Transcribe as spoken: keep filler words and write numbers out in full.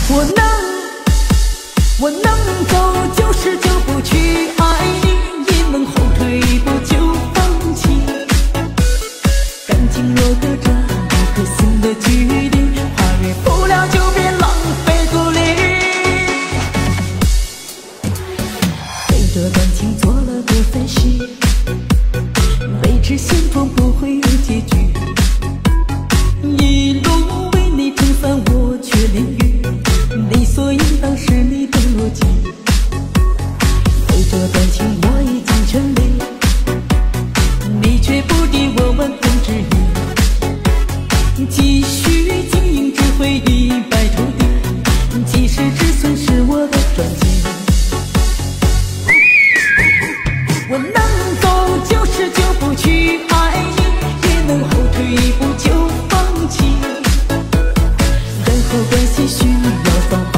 我能，我能走九十就不去爱你，也能后退一步就放弃。感情若隔着一颗心的距离，跨越不了就别浪费鼓励。对这感情做了个分析，未知先锋不会有结局。一路为你撑伞，我却淋雨。理所应当是你的逻辑，对这感情我已经全力，你却不敌我万分之一。继续经营只会一败涂地，及时止损是我的专辑。我能走九十就不去爱你，也能后退一步就放弃。任何关系需要放